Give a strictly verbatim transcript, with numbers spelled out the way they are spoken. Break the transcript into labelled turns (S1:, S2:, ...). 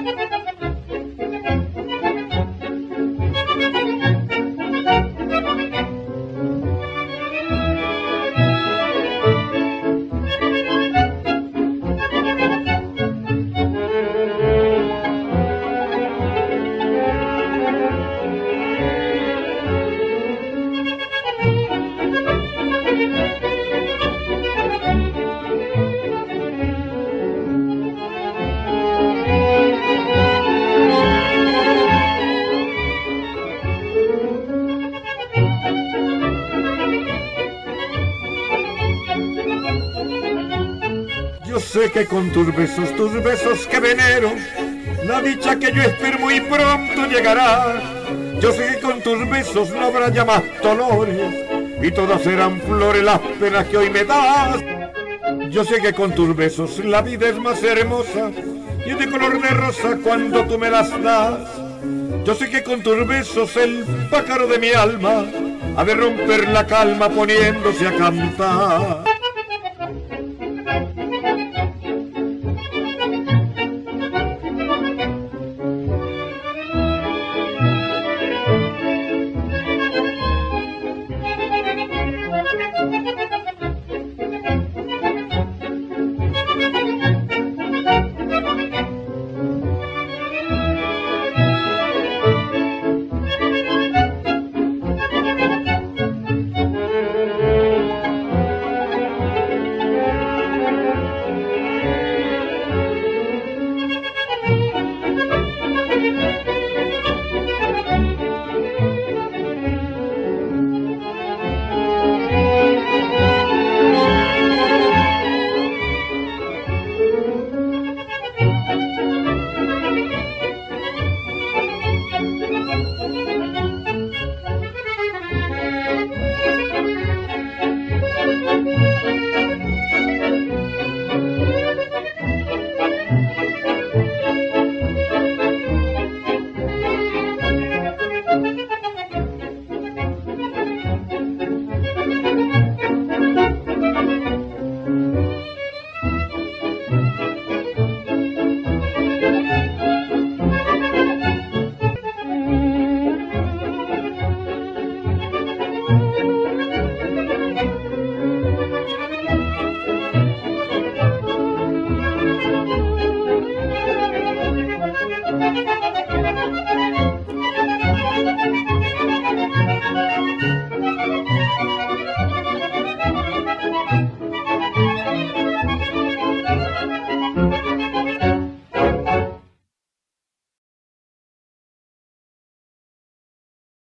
S1: Yo sé que con tus besos, tus besos que venero, la dicha que yo espero muy pronto llegará. Yo sé que con tus besos no habrá ya más dolores, y todas serán flores las penas que hoy me das. Yo sé que con tus besos la vida es más hermosa, y es de color de rosa cuando tú me las das. Yo sé que con tus besos el pájaro de mi alma ha de romper la calma poniéndose a cantar.